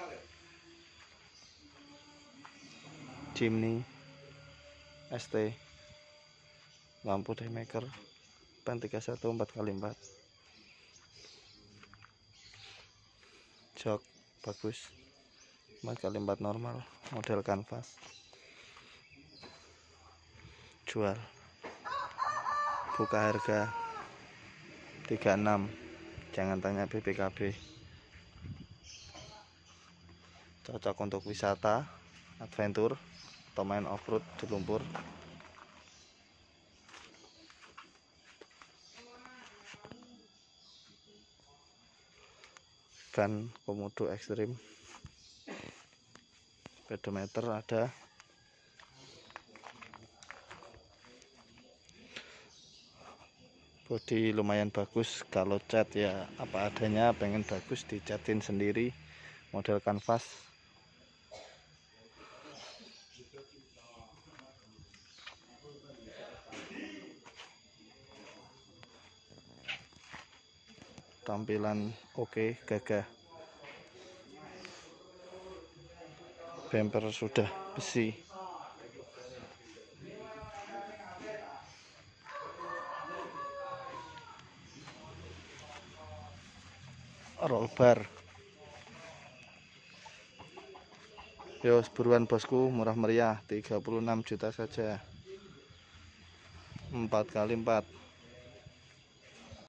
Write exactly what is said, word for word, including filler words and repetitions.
Jimny S T, lampu daymaker, ban tiga puluh satu empat kali empat, jok bagus empat kali empat normal, model kanvas, jual, buka harga tiga puluh enam, jangan tanya B P K B, cocok untuk wisata, adventure, atau main off-road di lumpur. Ban komodo ekstrim, speedometer ada, bodi lumayan bagus. Kalau cat ya apa adanya, pengen bagus dicatin sendiri, model kanvas. Tampilan oke, gagah. Bumper sudah besi. Roll bar. Yo, buruan bosku, murah meriah, tiga puluh enam juta saja, empat kali empat.